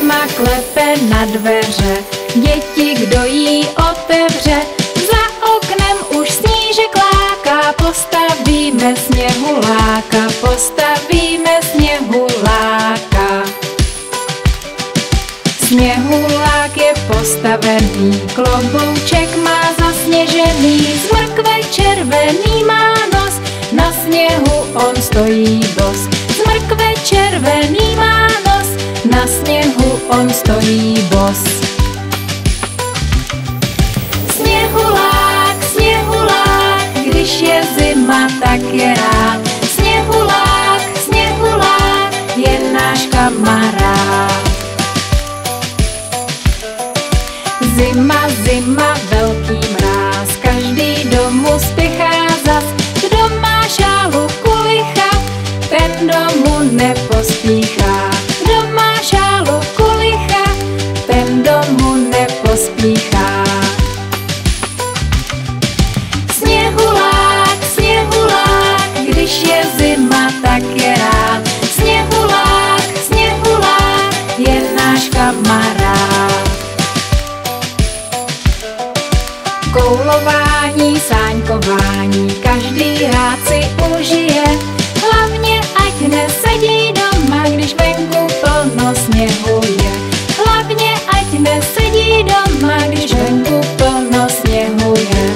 Máma klepe na dveře, děti, kdo jí otevře. Za oknem už snížek láká, postavíme sněhuláka, postavíme sněhuláka. Sněhulák je postavený, klobouček má zasněžený, z mrkve červený má nos, na sněhu on stojí bos. Z mrkve červený má nos, na sněhu on stojí bos. Sněhulák, sněhulák, když je zima, tak je rád. Sněhulák, sněhulák, je náš kamarád. Zima, zima, velký mráz, každý domů spěchá zas. Kdo má šálu kulicha, ten domů nepospíchá. Kdo má šálu kulicha, ten domů nepospíchá. Sněhulák, sněhulák, když je zima, tak je rád. Sněhulák, sněhulák, je náš kamarád. Koulování, sáňkování, každý rád si užije. Hlavně ať nesedí doma, když venku plno sněhu je. Hlavně ať nesedí doma, když venku plno sněhu je.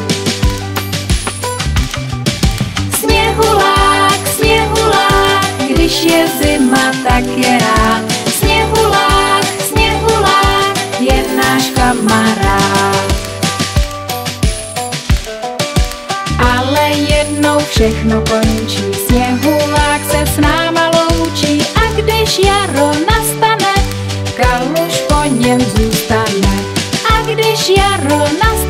Sněhulák, sněhulák, když je zima, tak je rád. Sněhulák, sněhulák, je náš kamarád. Ale jednou všechno končí, sněhulák se s náma loučí. A když jaro nastane, kaluž po něm zůstane. A když jaro nastane,